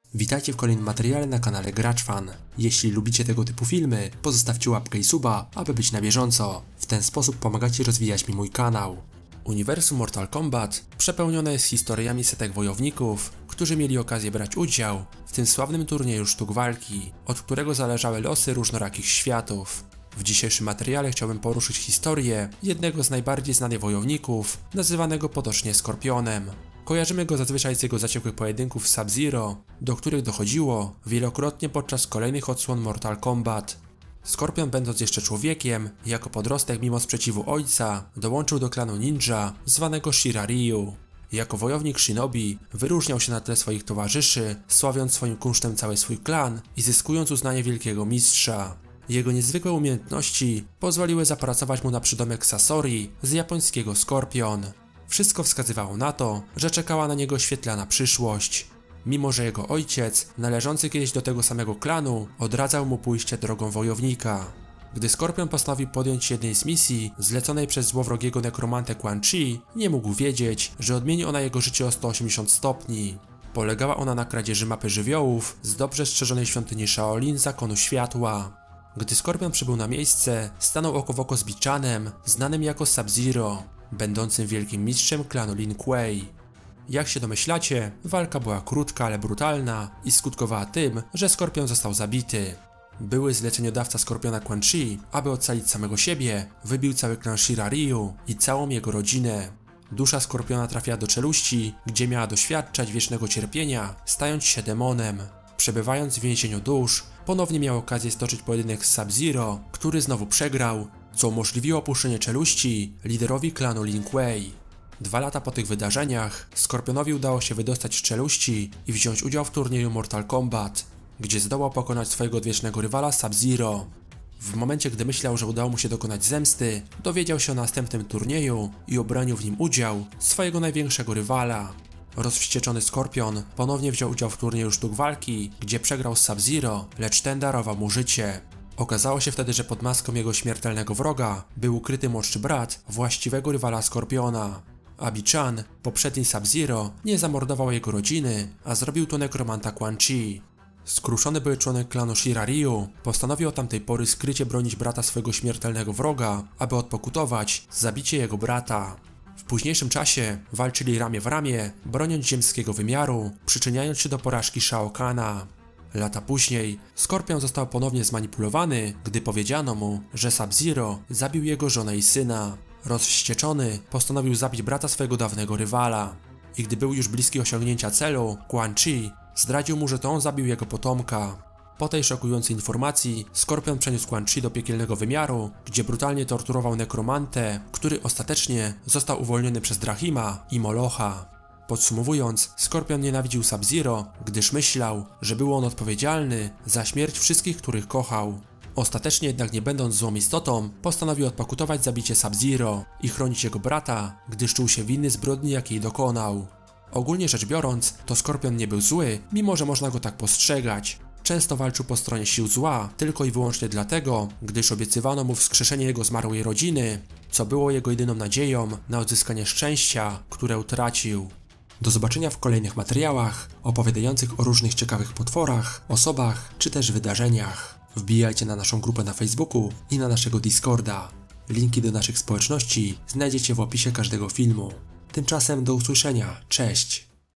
Witajcie w kolejnym materiale na kanale GraczFan. Jeśli lubicie tego typu filmy, pozostawcie łapkę i suba, aby być na bieżąco. W ten sposób pomagacie rozwijać mi mój kanał. Uniwersum Mortal Kombat przepełnione jest historiami setek wojowników, którzy mieli okazję brać udział w tym sławnym turnieju sztuk walki, od którego zależały losy różnorakich światów. W dzisiejszym materiale chciałbym poruszyć historię jednego z najbardziej znanych wojowników, nazywanego potocznie Skorpionem. Kojarzymy go zazwyczaj z jego zaciekłych pojedynków z Sub-Zero, do których dochodziło wielokrotnie podczas kolejnych odsłon Mortal Kombat. Skorpion, będąc jeszcze człowiekiem, jako podrostek mimo sprzeciwu ojca, dołączył do klanu ninja zwanego Shirai Ryu. Jako wojownik shinobi wyróżniał się na tle swoich towarzyszy, sławiąc swoim kunsztem cały swój klan i zyskując uznanie wielkiego mistrza. Jego niezwykłe umiejętności pozwoliły zapracować mu na przydomek Sasori z japońskiego Skorpion. Wszystko wskazywało na to, że czekała na niego świetlana przyszłość. Mimo że jego ojciec, należący kiedyś do tego samego klanu, odradzał mu pójście drogą wojownika. Gdy Skorpion postanowił podjąć jednej z misji zleconej przez złowrogiego nekromantę Quan Chi, nie mógł wiedzieć, że odmieni ona jego życie o 180 stopni. Polegała ona na kradzieży mapy żywiołów z dobrze strzeżonej świątyni Shaolin Zakonu Światła. Gdy Skorpion przybył na miejsce, stanął oko w oko z Bichanem, znanym jako Sub-Zero, będącym wielkim mistrzem klanu Lin Kuei. Jak się domyślacie, walka była krótka, ale brutalna i skutkowała tym, że Skorpion został zabity. Były zleceniodawca Skorpiona Quan Chi, aby ocalić samego siebie, wybił cały klan Shirai Ryu i całą jego rodzinę. Dusza Skorpiona trafiła do czeluści, gdzie miała doświadczać wiecznego cierpienia, stając się demonem. Przebywając w więzieniu dusz, ponownie miał okazję stoczyć pojedynek z Sub-Zero, który znowu przegrał, co umożliwiło opuszczenie czeluści liderowi klanu Lin Kuei. 2 lata po tych wydarzeniach Skorpionowi udało się wydostać z czeluści i wziąć udział w turnieju Mortal Kombat, gdzie zdołał pokonać swojego odwiecznego rywala Sub-Zero. W momencie, gdy myślał, że udało mu się dokonać zemsty, dowiedział się o następnym turnieju i obronił w nim udział swojego największego rywala. Rozwścieczony Skorpion ponownie wziął udział w turnieju sztuk walki, gdzie przegrał z Sub-Zero, lecz ten darował mu życie. Okazało się wtedy, że pod maską jego śmiertelnego wroga był ukryty młodszy brat właściwego rywala Skorpiona. A Bichan, poprzedni Sub-Zero, nie zamordował jego rodziny, a zrobił to nekromanta Quan Chi. Skruszony były członek klanu Shirai Ryu postanowił od tamtej pory skrycie bronić brata swojego śmiertelnego wroga, aby odpokutować zabicie jego brata. W późniejszym czasie walczyli ramię w ramię, broniąc ziemskiego wymiaru, przyczyniając się do porażki Shao Kahna. Lata później Skorpion został ponownie zmanipulowany, gdy powiedziano mu, że Sub-Zero zabił jego żonę i syna. Rozwścieczony postanowił zabić brata swojego dawnego rywala. I gdy był już bliski osiągnięcia celu, Quan Chi zdradził mu, że to on zabił jego potomka. Po tej szokującej informacji Skorpion przeniósł Quan Chi do piekielnego wymiaru, gdzie brutalnie torturował nekromantę, który ostatecznie został uwolniony przez Drahima i Molocha. Podsumowując, Skorpion nienawidził Sub-Zero, gdyż myślał, że był on odpowiedzialny za śmierć wszystkich, których kochał. Ostatecznie jednak, nie będąc złą istotą, postanowił odpokutować zabicie Sub-Zero i chronić jego brata, gdyż czuł się winny zbrodni, jakiej dokonał. Ogólnie rzecz biorąc, to Skorpion nie był zły, mimo że można go tak postrzegać. Często walczył po stronie sił zła, tylko i wyłącznie dlatego, gdyż obiecywano mu wskrzeszenie jego zmarłej rodziny, co było jego jedyną nadzieją na odzyskanie szczęścia, które utracił. Do zobaczenia w kolejnych materiałach opowiadających o różnych ciekawych potworach, osobach czy też wydarzeniach. Wbijajcie na naszą grupę na Facebooku i na naszego Discorda. Linki do naszych społeczności znajdziecie w opisie każdego filmu. Tymczasem do usłyszenia, cześć!